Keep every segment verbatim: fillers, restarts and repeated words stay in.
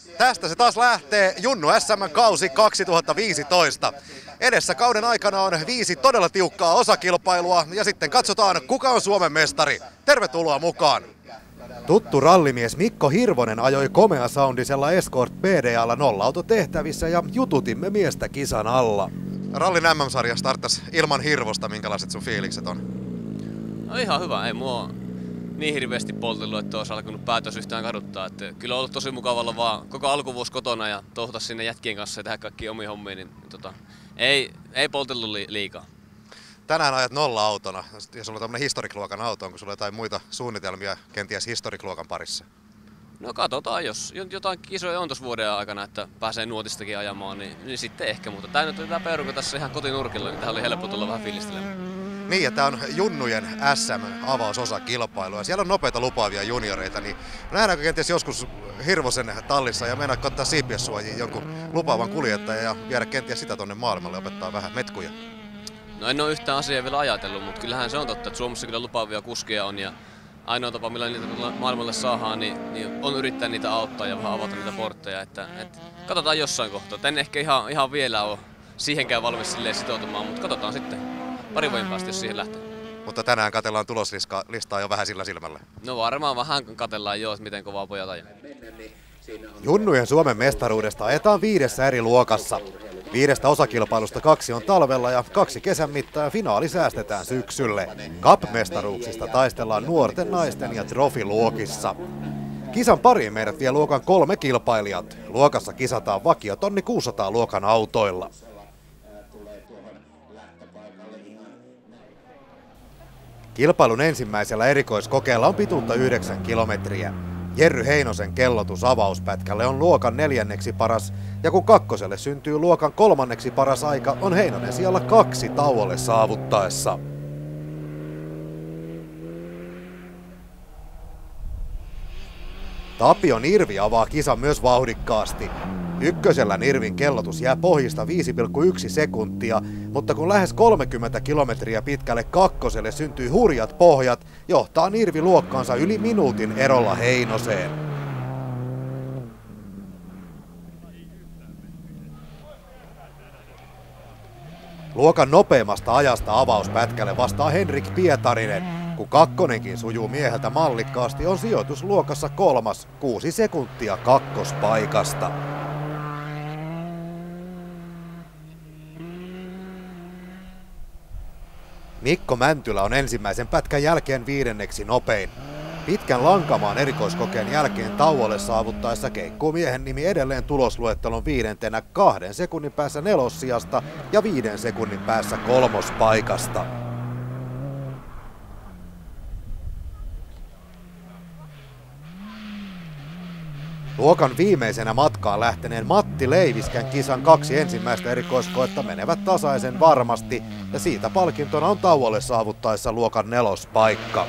Tästä se taas lähtee, Junnu S M-kausi kaksituhattaviisitoista. Edessä kauden aikana on viisi todella tiukkaa osakilpailua ja sitten katsotaan, kuka on Suomen mestari. Tervetuloa mukaan! Tuttu rallimies Mikko Hirvonen ajoi komeasoundisella Escort B D A:lla nolla-autotehtävissä ja jututimme miestä kisan alla. Rallin M M-sarja starttasi ilman Hirvosta, minkälaiset sun fiilikset on? No ihan hyvä, ei mua niin hirveästi poltellut, että olisi alkanut päätös yhtään kaduttaa. Että kyllä on ollut tosi mukavalla vaan koko alkuvuosi kotona ja touhuta sinne jätkien kanssa ja tehdä kaikki omia hommia, niin tota, ei, ei poltellut li- liikaa. Tänään ajat nolla-autona ja sulla on tämmönen historic-luokan auto, onko sulla jotain muita suunnitelmia kenties historic-luokan parissa? No katsotaan, jos jotain kisoja on tuossa vuoden aikana, että pääsee nuotistakin ajamaan, niin, niin sitten ehkä. Mutta tää nyt on tää peurukka tässä ihan kotinurkilla, niin tähän oli helppo tulla vähän fiilistelemään. Niin, ja tää on Junnujen S M-avausosakilpailua. Siellä on nopeita lupaavia junioreita, niin nähdäänkö kenties joskus Hirvosen tallissa ja mennä ottaa C P S-suojiin jonkun lupaavan kuljettajan ja viedä kenties sitä tonne maailmalle ja opettaa vähän metkuja? No en ole yhtään asiaa vielä ajatellut, mutta kyllähän se on totta, että Suomessa kyllä lupaavia kuskeja on ja ainoa tapa, millä niitä maailmalle saadaan, niin, niin on yrittää niitä auttaa ja vähän avata niitä portteja. Että, et, katsotaan jossain kohtaa. En ehkä ihan, ihan vielä ole siihenkään valmis sitoutumaan, mutta katsotaan sitten pari vuoden päästä, jos siihen lähtee. Mutta tänään katsellaan tuloslistaa jo vähän sillä silmällä. No varmaan vähän katsellaan jo, että miten kovaa pojat ajaa. Junnujen Suomen mestaruudesta ajetaan viidessä eri luokassa. Viidestä osakilpailusta kaksi on talvella ja kaksi kesän mittaan ja finaali säästetään syksylle. Cup-mestaruuksista taistellaan nuorten, naisten ja trofiluokissa. Kisan pariin meidät vie luokan kolme kilpailijat. Luokassa kisataan vakio tonni kuusisataa luokan autoilla. Kilpailun ensimmäisellä erikoiskokeella on pituutta yhdeksän kilometriä. Jerry Heinosen kellotus avauspätkälle on luokan neljänneksi paras, ja kun kakkoselle syntyy luokan kolmanneksi paras aika, on Heinonen sijalla kaksi tauolle saavuttaessa. Tapio Nirvi avaa kisan myös vauhdikkaasti. Ykkösellä Nirvin kellotus jää pohjista viisi pilkku yksi sekuntia, mutta kun lähes kolmekymmentä kilometriä pitkälle kakkoselle syntyy hurjat pohjat, johtaa Nirvi luokkaansa yli minuutin erolla Heinoseen. Luokan nopeimmasta ajasta avauspätkälle vastaa Henrik Pietarinen. Kun kakkonenkin sujuu mieheltä mallikkaasti, on sijoitus luokassa kolmas, kuusi sekuntia kakkospaikasta. Mikko Mäntylä on ensimmäisen pätkän jälkeen viidenneksi nopein. Pitkän lankamaan erikoiskokeen jälkeen tauolle saavuttaessa keikkuu miehen nimi edelleen tulosluettelon viidentenä kahden sekunnin päässä nelossijasta ja viiden sekunnin päässä kolmospaikasta. Luokan viimeisenä matkaan lähteneen Matti Leiviskän kisan kaksi ensimmäistä erikoiskoetta menevät tasaisen varmasti ja siitä palkintona on tauolle saavuttaessa luokan nelospaikka.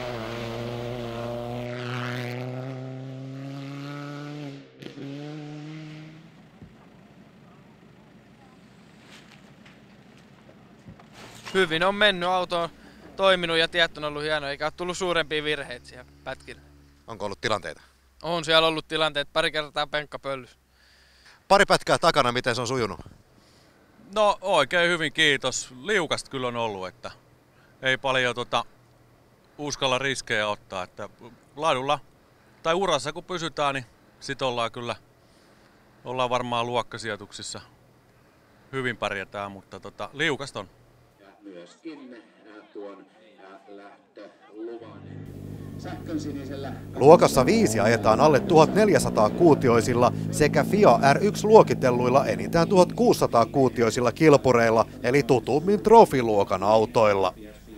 Hyvin on mennyt, auto on toiminut ja tiet on ollut hieno, eikä ole tullut suurempia virheitä siellä pätkillä. Onko ollut tilanteita? On siellä ollut tilanteet, pari kertaa penkka pöllys. Pari pätkää takana, miten se on sujunut? No oikein hyvin, kiitos. Liukasta kyllä on ollut, että ei paljon tota, uskalla riskejä ottaa. Että laadulla tai urassa kun pysytään, niin sit ollaan kyllä ollaan varmaan luokkasijoituksissa hyvin pärjätään, mutta tota, liukasta on. Ja myöskin tuon lähtöluvan. Luokassa viisi ajetaan alle tuhatneljäsataa kuutioisilla sekä F I A R yksi luokitelluilla enintään tuhatkuusisataa kuutioisilla kilpureilla eli tutummin trofiluokan autoilla.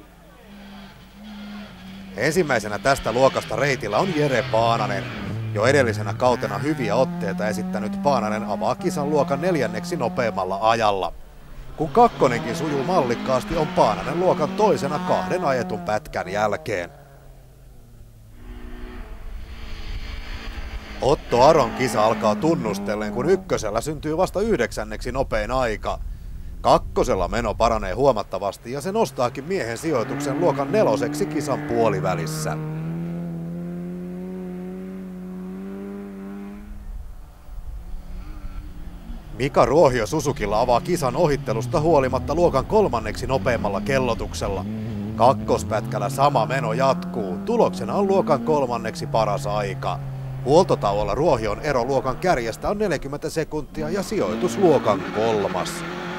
Ensimmäisenä tästä luokasta reitillä on Jere Paananen. Jo edellisenä kautena hyviä otteita esittänyt Paananen avaa kisan luokan neljänneksi nopeimmalla ajalla. Kun kakkonenkin sujuu mallikkaasti, on Paananen luokan toisena kahden ajetun pätkän jälkeen. Otto Aron kisa alkaa tunnustellen, kun ykkösellä syntyy vasta yhdeksänneksi nopein aika. Kakkosella meno paranee huomattavasti ja se nostaakin miehen sijoituksen luokan neloseksi kisan puolivälissä. Mika Ruohio Suzukilla avaa kisan ohittelusta huolimatta luokan kolmanneksi nopeimmalla kellotuksella. Kakkospätkällä sama meno jatkuu. Tuloksena on luokan kolmanneksi paras aika. Huoltotauolla Ruohion ero luokan kärjestä on neljäkymmentä sekuntia ja sijoitus luokan kolmas.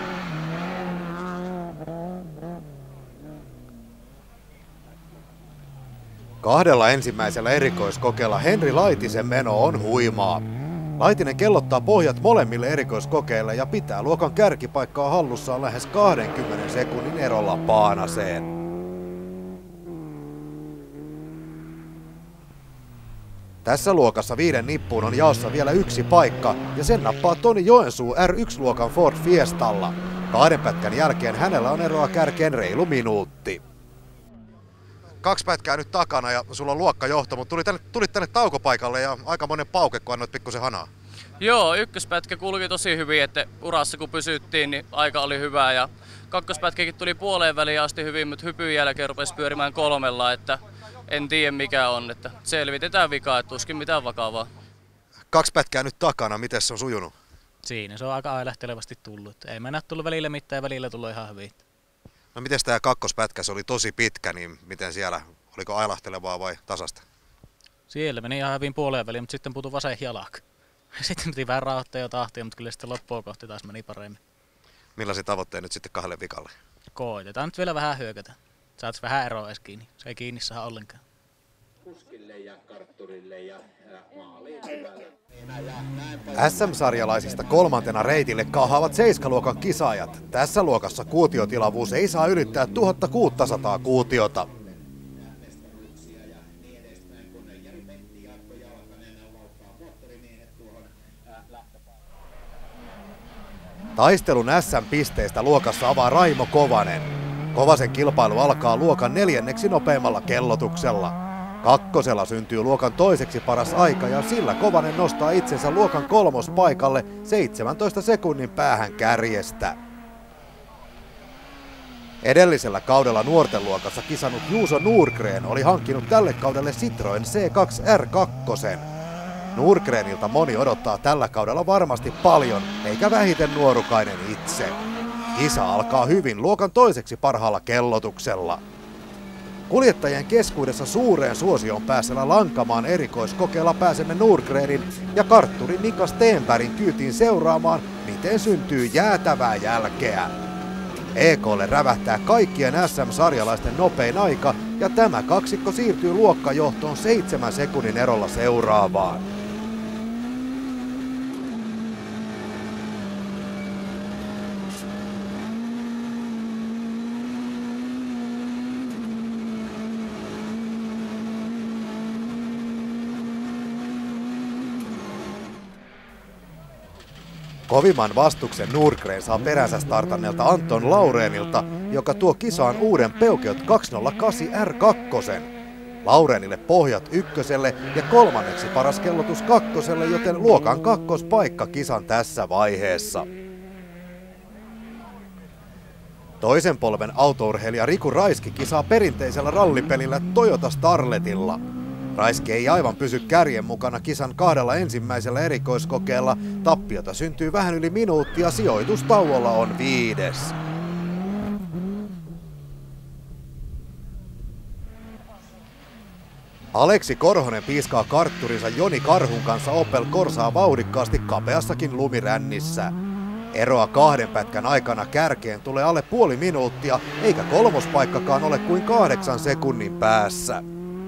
Kahdella ensimmäisellä erikoiskokeella Henri Laitisen meno on huimaa. Laitinen kellottaa pohjat molemmille erikoiskokeille ja pitää luokan kärkipaikkaa hallussaan lähes kahdenkymmenen sekunnin erolla Paanaseen. Tässä luokassa viiden nippuun on jaossa vielä yksi paikka ja sen nappaa Toni Joensuu R yksi-luokan Ford Fiestalla. Kahden pätkän jälkeen hänellä on eroa kärkeen reilu minuutti. Kaksi pätkää nyt takana ja sulla on luokkajohto, mutta tulit tänne, tulit tänne taukopaikalle ja aika monen pauke, kun annoit pikkusen hanaa. Joo, ykköspätkä kulki tosi hyvin, että urassa kun pysyttiin, niin aika oli hyvä ja kakkospätkäkin tuli puoleen väliin asti hyvin, mutta hypyn jälkeen rupesi pyörimään kolmella, että en tiedä mikä on, että selvitetään vikaa, että tuskin mitään vakavaa. Kaksi pätkää nyt takana, miten se on sujunut? Siinä se on aika ailahtelevasti tullut. Ei mennä tullut välillä mitään ja välillä tullut ihan hyvin. No miten tämä kakkospätkä, se oli tosi pitkä, niin miten siellä, oliko ailahtelevaa vai tasasta? Siellä meni ihan hyvin puoleen väliin, mutta sitten puutui vasen jalka. Sitten piti vähän rauhoittaa jo tahtia, mutta kyllä sitten loppua kohti taas meni paremmin. Millaisia tavoitteita nyt sitten kahdelle vikalle? Koitetaan nyt vielä vähän hyökätä. Saat vähän eroa edes kiinni. Se ei kiinni saa ollenkaan. Kuskille ja kartturille ja maaliin. S M-sarjalaisista kolmantena reitille kaahaavat seiskaluokan kisaajat. Tässä luokassa kuutiotilavuus ei saa ylittää tuhatkuusisataa kuutiota. Taistelun S M-pisteistä luokassa avaa Raimo Kovanen. Kovasen kilpailu alkaa luokan neljänneksi nopeimmalla kellotuksella. Kakkosella syntyy luokan toiseksi paras aika ja sillä Kovanen nostaa itsensä luokan kolmospaikalle seitsemäntoista sekunnin päähän kärjestä. Edellisellä kaudella nuorten luokassa kisannut Juuso Nurgren oli hankkinut tälle kaudelle Citroen C kaksi R kaksi. Nurgrenilta moni odottaa tällä kaudella varmasti paljon, eikä vähiten nuorukainen itse. Kisa alkaa hyvin luokan toiseksi parhaalla kellotuksella. Kuljettajien keskuudessa suureen suosioon pääsellä Lankamaan erikoiskokeella pääsemme Nurgrenin ja kartturi Mika Stenbergin kyytiin seuraamaan, miten syntyy jäätävää jälkeä. E K:lle rävähtää kaikkien S M-sarjalaisten nopein aika ja tämä kaksikko siirtyy luokkajohtoon seitsemän sekunnin erolla seuraavaan. Kovimman vastuksen Nurgren saa peränsä startanneelta Anton Laurenilta, joka tuo kisaan uuden Peugeot kaksisataakahdeksan R kaksi. Laurenille pohjat ykköselle ja kolmanneksi paras kellotus kakkoselle, joten luokan kakkospaikka kisan tässä vaiheessa. Toisen polven autourheilija Riku Raiski kisaa perinteisellä rallipelillä Toyota Starletilla. Raiski ei aivan pysy kärjen mukana kisan kahdella ensimmäisellä erikoiskokeella. Tappiota syntyy vähän yli minuutti ja sijoitustauolla on viides. Aleksi Korhonen piiskaa kartturinsa Joni Karhun kanssa Opel Corsaa vauhdikkaasti kapeassakin lumirännissä. Eroa kahden pätkän aikana kärkeen tulee alle puoli minuuttia, eikä kolmospaikkakaan ole kuin kahdeksan sekunnin päässä.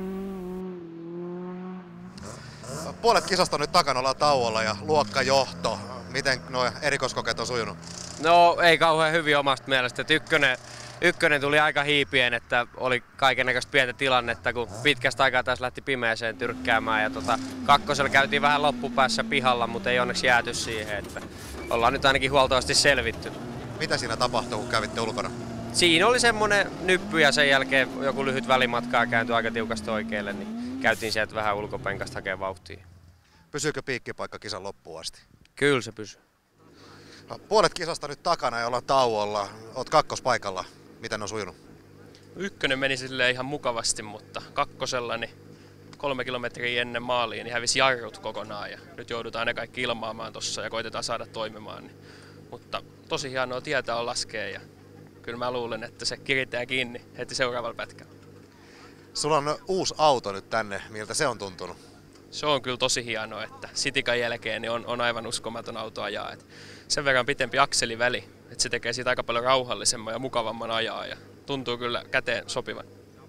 Puolet kisasta on nyt takana, ollaan tauolla ja luokkajohto. Miten nuo erikoiskokeet on sujunut? No ei kauhean hyvin omasta mielestä. Et ykkönen, ykkönen tuli aika hiipien, että oli kaikennäköistä pientä tilannetta, kun pitkästä aikaa taas lähti pimeäseen tyrkkäämään. Ja tota, kakkosella käytiin vähän loppupäässä pihalla, mutta ei onneksi jääty siihen. Että ollaan nyt ainakin huoltoisesti selvitty. Mitä siinä tapahtui, kun kävitte ulkona? Siinä oli semmonen nyppy ja sen jälkeen joku lyhyt välimatka ja kääntyi aika tiukasti oikealle, niin käytiin sieltä vähän ulkopenkasta hakemaan vauhtia. Pysyykö piikkipaikka kisan loppuun asti? Kyllä se pysyy. Puolet kisasta nyt takana ja ollaan tauolla. Oot kakkospaikalla. Miten on sujunut? Ykkönen meni silleen ihan mukavasti, mutta kakkosella niin kolme kilometriä ennen maaliin niin hävisi jarrut kokonaan ja nyt joudutaan ne kaikki ilmaamaan tuossa ja koitetaan saada toimimaan. Niin. Mutta tosi hienoa tietää on laskea ja kyllä mä luulen, että se kiritää kiinni heti seuraavalla pätkällä. Sulla on uusi auto nyt tänne, miltä se on tuntunut? Se on kyllä tosi hienoa, että Citikan jälkeen niin on, on aivan uskomaton auto ajaa. Et sen verran pitempi akseliväli, että se tekee siitä aika paljon rauhallisemman ja mukavamman ajaa ja tuntuu kyllä käteen sopivan.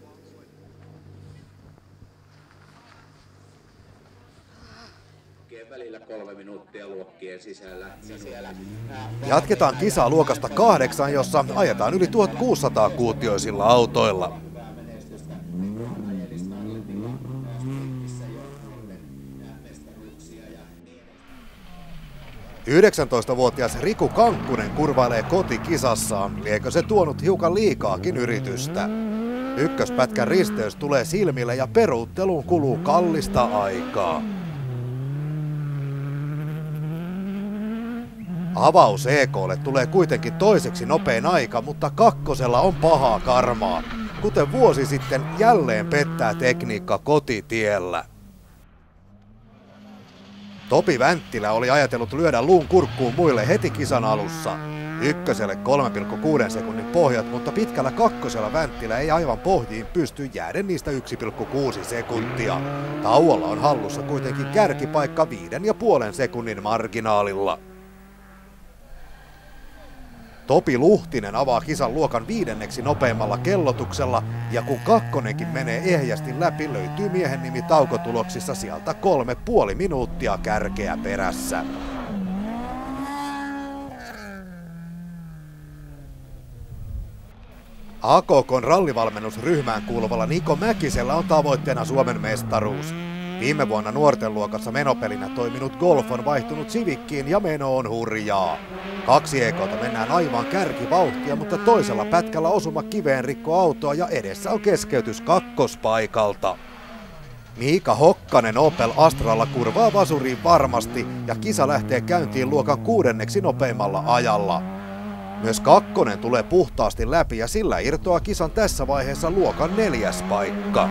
Välillä kolme minuuttia luokkien sisällä. sisällä. Jatketaan kisaa luokasta kahdeksan, jossa ajetaan yli tuhatkuusisataa kuutioisilla autoilla. yhdeksäntoistavuotias Riku Kankkunen kurvailee kotikisassaan, liekö se tuonut hiukan liikaakin yritystä. Ykköspätkän risteys tulee silmille ja peruutteluun kuluu kallista aikaa. Avaus E K:lle tulee kuitenkin toiseksi nopein aika, mutta kakkosella on pahaa karmaa. Kuten vuosi sitten, jälleen pettää tekniikka kotitiellä. Topi Vänttilä oli ajatellut lyödä luun kurkkuun muille heti kisan alussa. Ykköselle kolme pilkku kuusi sekunnin pohjat, mutta pitkällä kakkosella Vänttilä ei aivan pohjiin pysty jääden niistä yksi pilkku kuusi sekuntia. Tauolla on hallussa kuitenkin kärkipaikka viiden ja puolen sekunnin marginaalilla. Topi Luhtinen avaa kisan luokan viidenneksi nopeimmalla kellotuksella, ja kun kakkonenkin menee ehjästi läpi, löytyy miehen nimi taukotuloksissa sieltä kolme puoli minuuttia kärkeä perässä. A K K:n rallivalmennusryhmään kuuluvalla Niko Mäkisellä on tavoitteena Suomen mestaruus. Viime vuonna nuorten luokassa menopelinä toiminut Golf on vaihtunut Civickiin ja meno on hurjaa. Kaksi E K:ta mennään aivan kärkivauhtia, mutta toisella pätkällä osuma kiveen rikko autoa ja edessä on keskeytys kakkospaikalta. Miika Hokkanen Opel Astralla kurvaa vasuriin varmasti ja kisa lähtee käyntiin luokan kuudenneksi nopeimmalla ajalla. Myös kakkonen tulee puhtaasti läpi ja sillä irtoaa kisan tässä vaiheessa luokan neljäs paikka.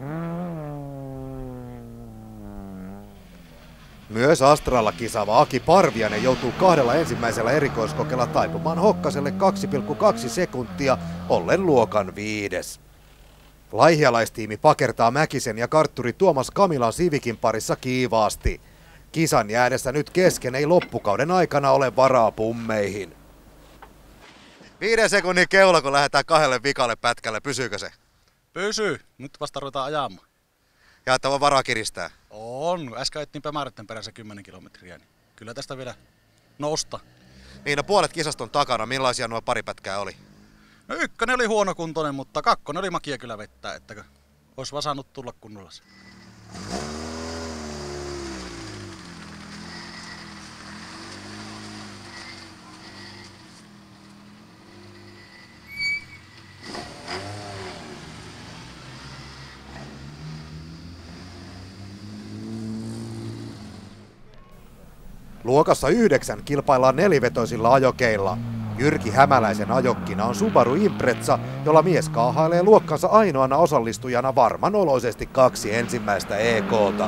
Myös Astralla kisaava Aki Parviainen joutuu kahdella ensimmäisellä erikoiskokeella taipumaan Hokkaselle kaksi pilkku kaksi sekuntia, ollen luokan viides. Laihialaistiimi pakertaa Mäkisen ja kartturi Tuomas Kamilan Civicin parissa kiivaasti. Kisan jäädessä nyt kesken ei loppukauden aikana ole varaa pummeihin. Viiden sekunnin keula, kun lähdetään kahdelle vikalle pätkälle. Pysyykö se? Pysyy. Nyt vasta ruvetaan ajamaan. Ja että on varaa kiristää? On. Äsken ajettiin Pemäretten perässä kymmenen kilometriä. Niin kyllä tästä vielä nousta. Niin, no puolet kisasta on takana. Millaisia nuo pari pätkää oli? No ykkönen oli huonokuntoinen, mutta kakkonen oli makia kyllä vettää. Että olisi vaan saanut tulla kunnolla se. Luokassa yhdeksän kilpaillaan nelivetoisilla ajokeilla. Jyrki Hämäläisen ajokkina on Subaru Impreza, jolla mies kaahailee luokkansa ainoana osallistujana varman oloisesti kaksi ensimmäistä E K:ta.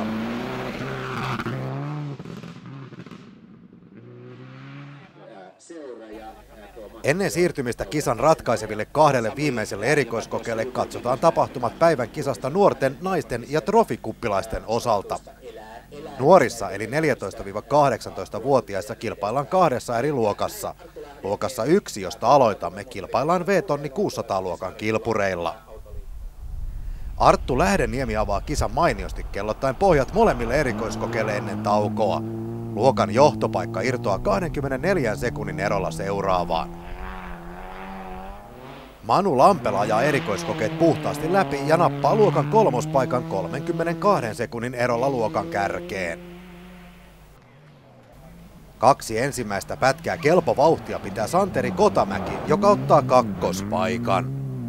Ennen siirtymistä kisan ratkaiseville kahdelle viimeiselle erikoiskokeelle katsotaan tapahtumat päivän kisasta nuorten, naisten ja trofikuppilaisten osalta. Nuorissa eli neljätoista–kahdeksantoista-vuotiaissa kilpaillaan kahdessa eri luokassa. Luokassa yksi, josta aloitamme, kilpaillaan V-tonni kuusisataa-luokan kilpureilla. Arttu Lähdeniemi avaa kisan mainiosti kellottaen pohjat molemmille erikoiskokeille ennen taukoa. Luokan johtopaikka irtoaa kaksikymmentäneljä sekunnin erolla seuraavaan. Manu Lampela ajaa erikoiskokeet puhtaasti läpi ja nappaa luokan kolmospaikan kolmenkymmenenkahden sekunnin erolla luokan kärkeen. Kaksi ensimmäistä pätkää kelpo vauhtia pitää Santeri Kotamäki, joka ottaa kakkospaikan.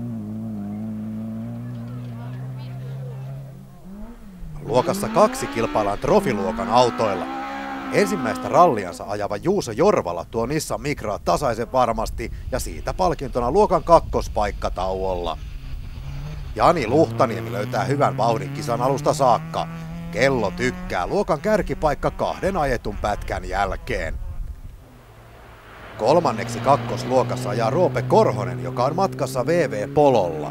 Luokassa kaksi kilpaillaan trofiluokan autoilla. Ensimmäistä ralliansa ajava Juuso Jorvala tuo Nissan Micraa tasaisen varmasti ja siitä palkintona luokan kakkospaikka tauolla. Jani Luhtaniemi löytää hyvän vauhdin kisan alusta saakka. Kello tykkää, luokan kärkipaikka kahden ajetun pätkän jälkeen. Kolmanneksi kakkosluokassa ajaa Roope Korhonen, joka on matkassa V V-pololla.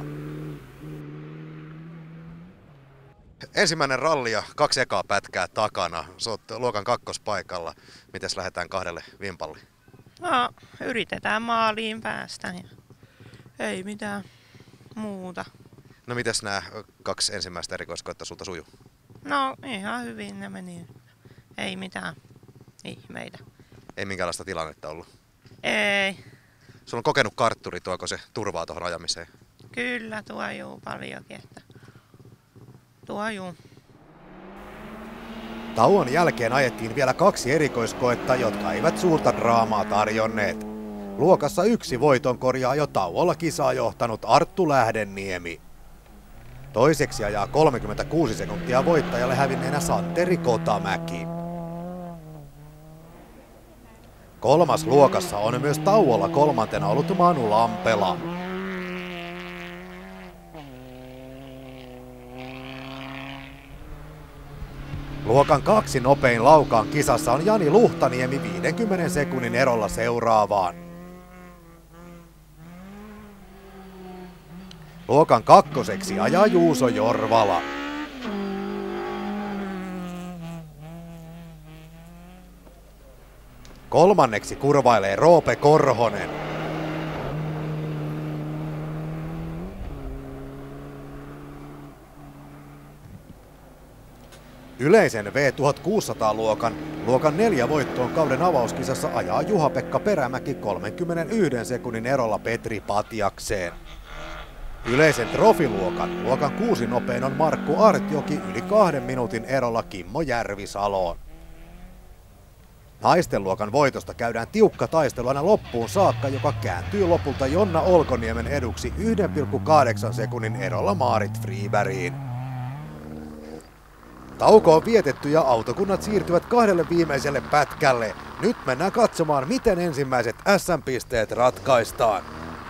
Ensimmäinen ralli ja kaksi ekaa pätkää takana. Sä oot luokan kakkospaikalla. Mites lähdetään kahdelle vimpalle? No, yritetään maaliin päästä ja ei mitään muuta. No mites nämä kaksi ensimmäistä erikoiskoetta sulta sujuu? No ihan hyvin ne meni. Ei mitään ihmeitä. Ei minkäänlaista tilannetta ollut? Ei. Sulla on kokenut kartturi, tuoko se turvaa tuohon ajamiseen? Kyllä tuo juu paljonkin, että tuo juu. Tauon jälkeen ajettiin vielä kaksi erikoiskoetta, jotka eivät suurta draamaa tarjonneet. Luokassa yksi voiton korjaa jo tauolla kisaa johtanut Arttu Lähdeniemi. Toiseksi ajaa kolmekymmentäkuusi sekuntia voittajalle hävinneenä Santeri Kotamäki. Kolmas luokassa on myös tauolla kolmantena ollut Manu Lampela. Luokan kaksi nopein laukaan kisassa on Jani Luhtaniemi viidenkymmenen sekunnin erolla seuraavaan. Luokan kakkoseksi ajaa Juuso Jorvala. Kolmanneksi kurvailee Roope Korhonen. Yleisen V tuhatkuusisataa-luokan luokan neljä voittoon kauden avauskisassa ajaa Juha-Pekka Perämäki kolmenkymmenenyhden sekunnin erolla Petri Patjakseen. Yleisen trofiluokan luokan kuusi nopein on Markku Artjoki yli kahden minuutin erolla Kimmo Järvisaloon. Naisten luokan voitosta käydään tiukka taistelu aina loppuun saakka, joka kääntyy lopulta Jonna Olkoniemen eduksi yhden pilkku kahdeksan sekunnin erolla Maarit Fribergiin. Tauko on vietetty ja autokunnat siirtyvät kahdelle viimeiselle pätkälle. Nyt mennään katsomaan, miten ensimmäiset S M-pisteet ratkaistaan.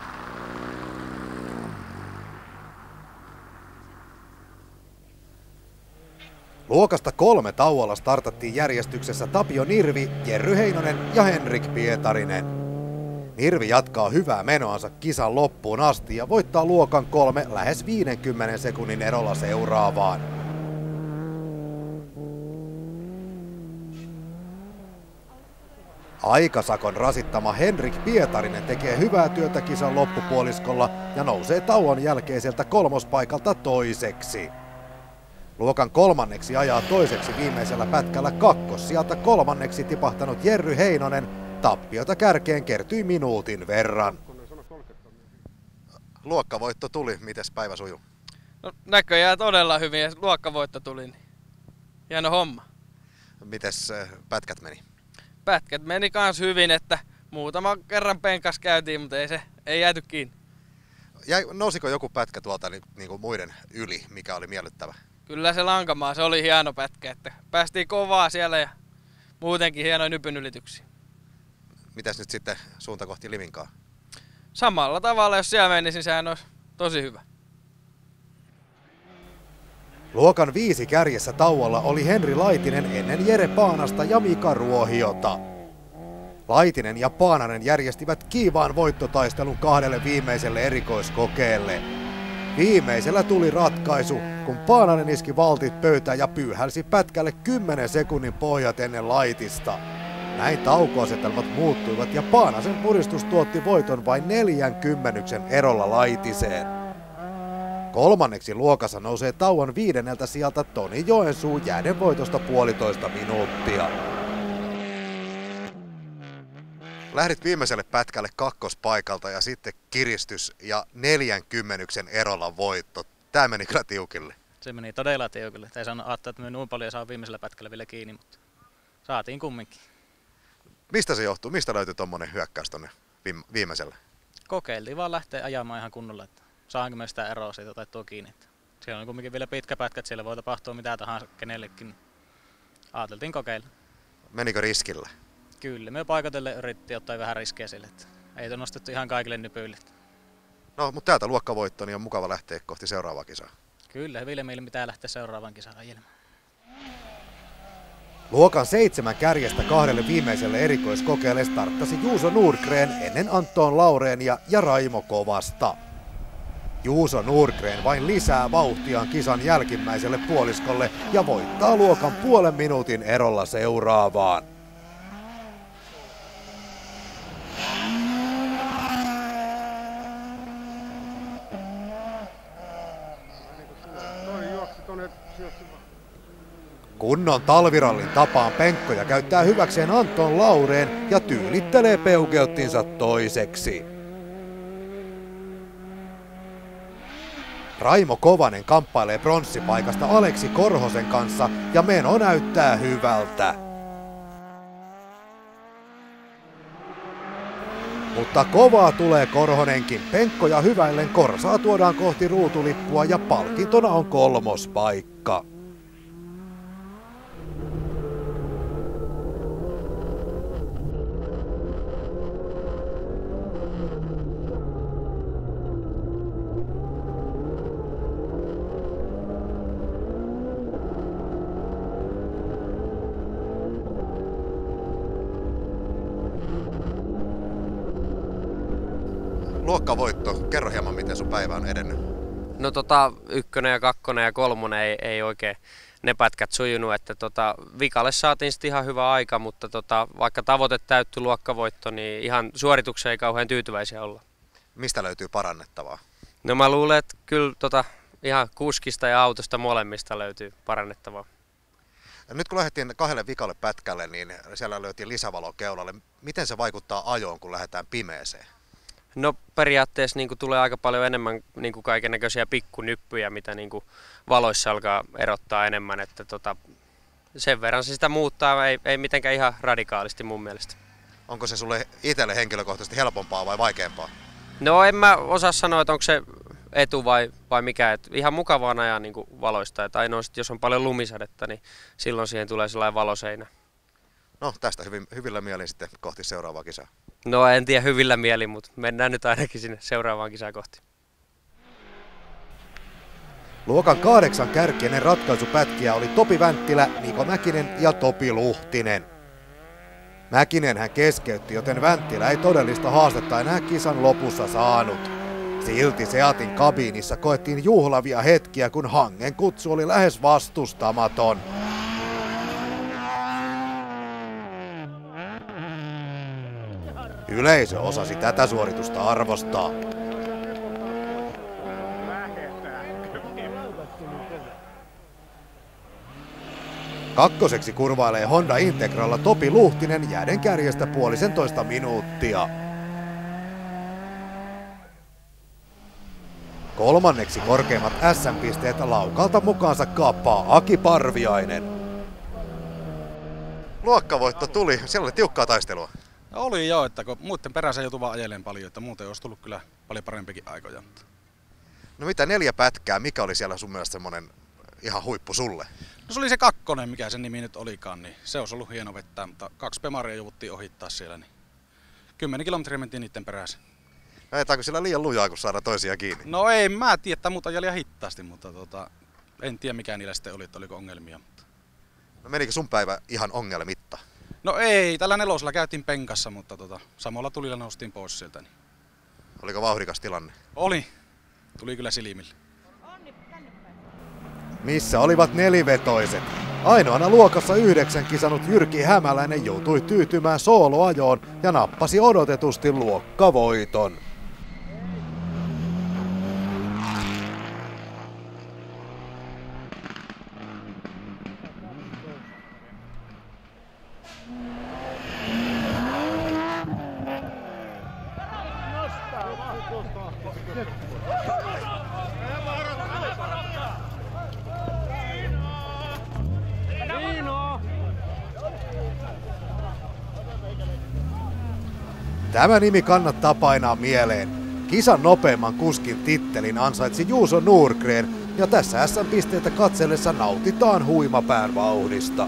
Luokasta kolme tauolla startattiin järjestyksessä Tapio Nirvi, Jerry Heinonen ja Henrik Pietarinen. Nirvi jatkaa hyvää menoansa kisan loppuun asti ja voittaa luokan kolme lähes viidenkymmenen sekunnin erolla seuraavaan. Aikasakon rasittama Henrik Pietarinen tekee hyvää työtä kisan loppupuoliskolla ja nousee tauon jälkeiseltä kolmospaikalta toiseksi. Luokan kolmanneksi ajaa toiseksi viimeisellä pätkällä kakkos sieltä kolmanneksi tipahtanut Jerry Heinonen. Tappiota kärkeen kertyi minuutin verran. Luokkavoitto tuli, mites päivä sujuu? No, näköjään todella hyvin ja luokkavoitto tuli. Niin hieno homma. Mites pätkät meni? Pätkät meni kans hyvin, että muutama kerran penkas käytiin, mutta ei se ei jääty kiinni. Jäi, nousiko joku pätkä tuolta niin, niin kuin muiden yli, mikä oli miellyttävä? Kyllä se Lankamaa, se oli hieno pätkä, että päästiin kovaa siellä ja muutenkin hienoja nypyn ylityksiä. Mitäs nyt sitten suunta kohti Livinkaa? Samalla tavalla, jos siellä menisi, niin sehän olisi tosi hyvä. Luokan viisi kärjessä tauolla oli Henri Laitinen ennen Jere Paanasta ja Mika Ruohiota. Laitinen ja Paananen järjestivät kiivaan voittotaistelun kahdelle viimeiselle erikoiskokeelle. Viimeisellä tuli ratkaisu, kun Paananen iski valtit pöytään ja pyyhälsi pätkälle kymmenen sekunnin pohjat ennen Laitista. Näin taukoasetelmat muuttuivat ja Paanasen puristus tuotti voiton vain neljän kymmenyksen erolla Laitiseen. Kolmanneksi luokassa nousee tauon viidenneltä sieltä Toni Joensuu jääden voitosta puolitoista minuuttia. Lähdit viimeiselle pätkälle kakkospaikalta ja sitten kiristys ja neljän kymmenyksen erolla voitto. Tää meni kyllä tiukille. Se meni todella tiukille. Ei saanut ajatella, että me noin paljon saa viimeisellä pätkällä vielä kiinni, mutta saatiin kumminkin. Mistä se johtuu? Mistä löytyi tommonen hyökkäys tonne viimeisellä? Kokeiltiin vaan lähteä ajamaan ihan kunnolla, että saanko me sitä eroa siitä otettua kiinni. Että siellä on kumminkin vielä pitkä pätkä, että siellä voi tapahtua mitä tahansa kenellekin. Ajateltiin kokeilla. Menikö riskillä? Kyllä, me paikotelle yritettiin ottaa vähän riskejä sille, että ei ole nostettu ihan kaikille nypyille. No, mutta täältä luokkavoitto, niin on mukava lähteä kohti seuraavaa kisaa. Kyllä, hyvillä mielin pitää lähteä seuraavaan kisaan ajelemaan. Luokan seitsemän kärjestä kahdelle viimeiselle erikoiskokeelle starttasi Juuso Nordgren ennen Anton Laureenia ja Raimo Kovasta. Juuso Nordgren vain lisää vauhtiaan kisan jälkimmäiselle puoliskolle ja voittaa luokan puolen minuutin erolla seuraavaan. Kunnon talvirallin tapaan penkkoja käyttää hyväkseen Anton Laureen ja tyylittelee Peugeottinsa toiseksi. Raimo Kovanen kamppailee pronssipaikasta Aleksi Korhosen kanssa ja meno näyttää hyvältä. Mutta kovaa tulee Korhonenkin. Penkkoja hyväillen Korsaa tuodaan kohti ruutulippua ja palkintona on kolmospaikka. Luokkavoitto. Kerro hieman, miten sun päivä on edennyt. No tota, ykkönen ja kakkonen ja kolmonen ei, ei oikein ne pätkät sujunut, että tota, vikalle saatiin sitten ihan hyvä aika, mutta tota, vaikka tavoite täyttyi luokkavoitto, niin ihan suoritukseen ei kauhean tyytyväisiä olla. Mistä löytyy parannettavaa? No mä luulen, että kyllä tota, ihan kuskista ja autosta molemmista löytyy parannettavaa. Nyt kun lähdettiin kahdelle vikalle pätkälle, niin siellä löytiin lisävalo keulalle. Miten se vaikuttaa ajoon, kun lähdetään pimeeseen? No periaatteessa niin kuin tulee aika paljon enemmän niin kuin kaikennäköisiä pikkunyppyjä, mitä niin kuin valoissa alkaa erottaa enemmän. Että tota, sen verran se sitä muuttaa, ei, ei mitenkään ihan radikaalisti mun mielestä. Onko se sulle itselle henkilökohtaisesti helpompaa vai vaikeampaa? No en mä osaa sanoa, että onko se etu vai, vai mikä. Et ihan mukavaa ajaa niin kuin valoista. Et ainoa sit, jos on paljon lumisadetta, niin silloin siihen tulee sellainen valoseinä. No tästä hyvin, hyvillä mielin sitten kohti seuraavaa kisaa. No en tiedä hyvillä mieli, mutta mennään nyt ainakin sinne seuraavaan kisaan kohti. Luokan kahdeksan kärkienen ratkaisupätkiä oli Topi Vänttila, Niko Mäkinen ja Topi Luhtinen. Mäkinen hän keskeytti, joten Vänttila ei todellista haastetta enää kisan lopussa saanut. Silti Seatin kabiinissa koettiin juhlavia hetkiä, kun Hangen kutsu oli lähes vastustamaton. Yleisö osasi tätä suoritusta arvostaa. Kakkoseksi kurvailee Honda Integralla Topi Luhtinen jääden kärjestä puolisentoista minuuttia. Kolmanneksi korkeimmat äs äm-pisteet Laukalta mukaansa kaappaa Aki Parviainen. Luokkavoitto tuli, siellä oli tiukkaa taistelua. Oli joo, että kun muiden perässä joutui vaan ajelemaan paljon, että muuten olisi tullut kyllä paljon parempikin aikoja. No mitä neljä pätkää, mikä oli siellä sun mielestä semmonen ihan huippu sulle? No se oli se kakkonen, mikä sen nimi nyt olikaan, niin se olisi ollut hieno vettää, mutta kaksi pemaria jouduttiin ohittaa siellä, niin kymmenen kilometriä mentiin niiden perässä. Ajetaanko siellä liian lujaa, kun saadaan toisia kiinni? No ei, mä tiedä, että muut ajeli hitaasti, mutta tota, en tiedä mikä niillä sitten oli, että oliko ongelmia. Mutta... No menikö sun päivä ihan ongelmitta? No ei, tällä nelosella käytiin penkassa, mutta tota, samalla tulilla noustiin pois sieltä. Niin. Oliko vauhdikas tilanne? Oli. Tuli kyllä silmille. Missä olivat nelivetoiset? Ainoana luokassa yhdeksän kisannut Jyrki Hämäläinen joutui tyytymään sooloajoon ja nappasi odotetusti luokkavoiton. Tämä nimi kannattaa painaa mieleen. Kisan nopeimman kuskin tittelin ansaitsi Juuso Nordgren ja tässä äs äm-pisteitä katsellessa nautitaan huimapään vauhdista.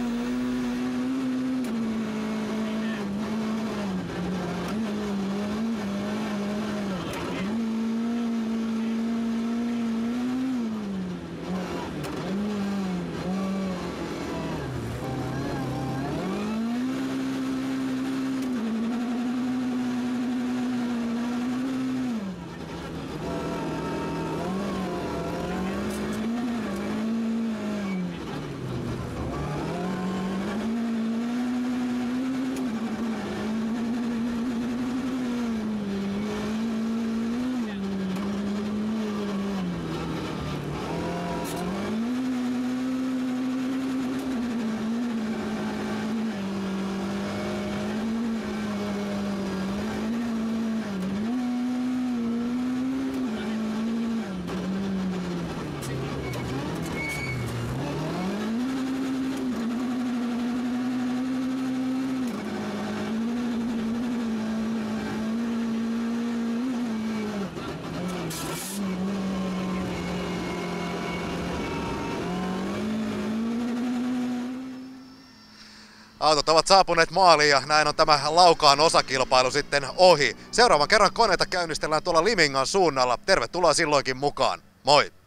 Autot ovat saapuneet maaliin ja näin on tämä Laukaan osakilpailu sitten ohi. Seuraavan kerran koneita käynnistellään tuolla Limingan suunnalla. Tervetuloa silloinkin mukaan. Moi!